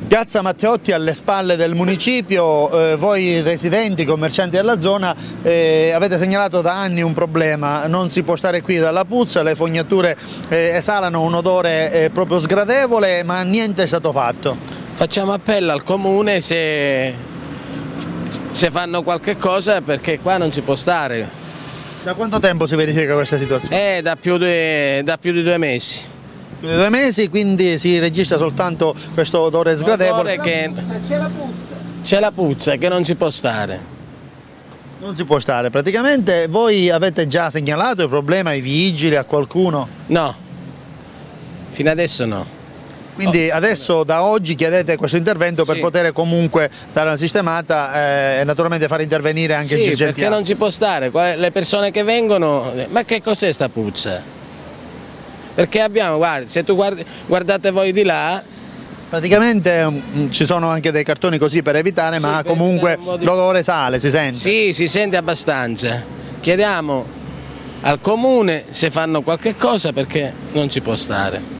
Piazza Matteotti alle spalle del municipio, voi residenti, commercianti della zona avete segnalato da anni un problema, non si può stare qui dalla puzza, le fognature esalano un odore proprio sgradevole, ma niente è stato fatto. Facciamo appello al comune se fanno qualche cosa, perché qua non si può stare. Da quanto tempo si verifica questa situazione? Da più di 2 mesi. Più di 2 mesi, quindi si registra soltanto questo odore sgradevole. C'è la puzza che non si può stare. Non si può stare, praticamente voi avete già segnalato il problema ai vigili, a qualcuno? No, fino adesso no. Quindi adesso da oggi chiedete questo intervento per Sì. poter comunque dare una sistemata e naturalmente far intervenire anche il Sì, dirigente. perché non si può stare, le persone che vengono, ma che cos'è sta puzza? Perché abbiamo, guarda, se tu guardate voi di là. Praticamente ci sono anche dei cartoni così per evitare, Sì, ma per comunque evitare un po' di... l'odore sale, si sente? Sì, si sente abbastanza. Chiediamo al comune se fanno qualche cosa, perché non ci può stare.